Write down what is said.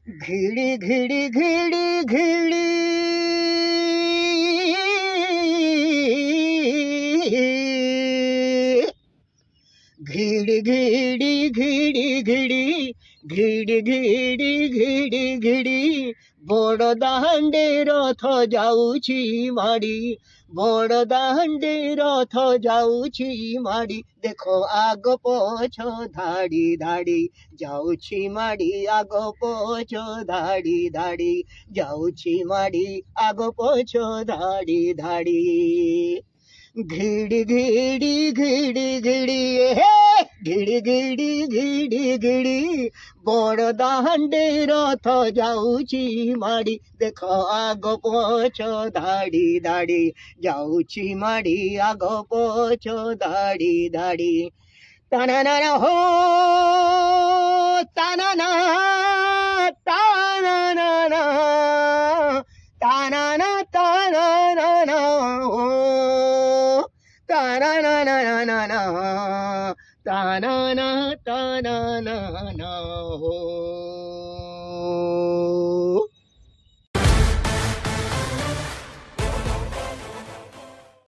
घिड़ी घिड़ी घिड़ी घिड़ी घिड़ी घिड़ी घिड़ी घिड़ी घिड़ी घिड़ी घिड़ी घिड़ी बड़ दांडे रथ जाऊची माड़ी बड़ दांडे रथ जाऊची माड़ी देखो आग पछ धाड़ी धाड़ी जाऊची माड़ी आग पछ धाड़ी धाड़ी जाऊची माड़ी आग पछ धाड़ी धाड़ी घिड़ी घिड़ी घिड़ी घिड़ी हे घिड़ी घिड़ी घिड़ी घिड़ी बड़ दांडे रथ जाऊची माड़ी देखो आग पछ धाड़ी धाड़ी जाऊची माड़ी आग पछ धाड़ी धाड़ी ताना हो ताना ताना ताना हो ताना ताना हो।